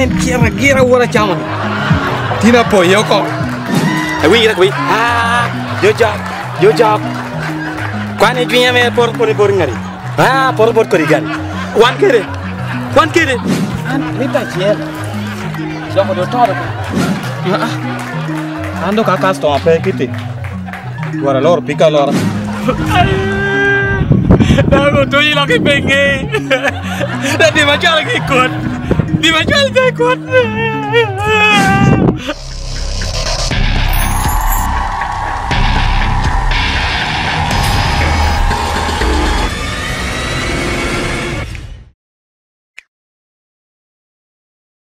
main kira-kira wala caman. Tina po yo ko. Wi rak wi. Ah, jojak. Kwane dunya me por ngari. Ah, por kori gari. Wan kere. Ni ta ciel. So ko do toro. Ando ka customer pe kiti. Wara lor pika lor. Dago to yi lagi pengen. Dan di macam lagi ikut.